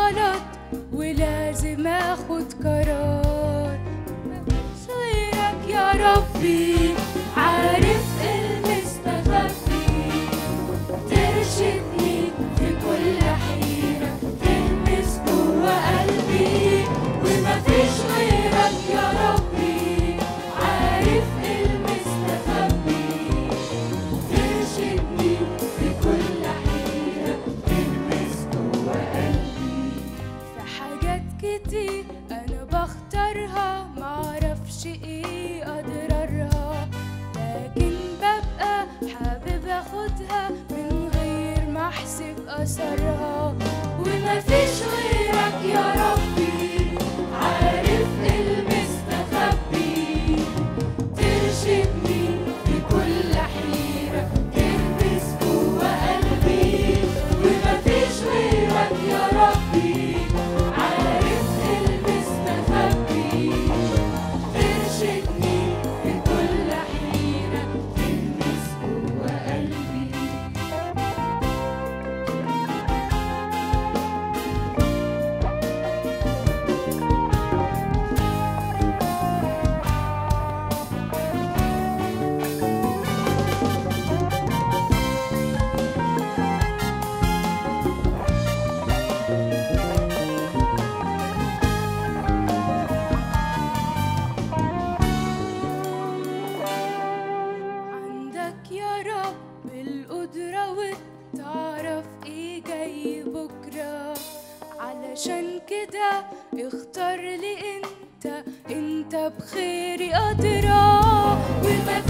غلط ولازم اخد قرار. مفيش غيرك يا ربي، عارف المستخبي، ترشدني في كل حيرة، تلمس جوا قلبي. ومفيش غيرك يا ربي، عارف المستخبي، ترشدني في كل حيرة، تلمس جوا قلبي. في حاجات كتير أنا بختارها، معرفش إيه أضرارها، لكن ببقى حابب أخدها من غير ما أحسب أثرها. ومفيش غيرك يا ربي، عارف المستخبي، ترشدني في كل حيرة، تلمس جوا قلبي. ومفيش غيرك يا ربي، عارف المستخبي، ترشدني في كل حيرة، تلمس جوا قلبي. عندك يا رب القدرة وتعرف ايه جاي بكرة، علشان كده اختار لي انت بخيري أدرى.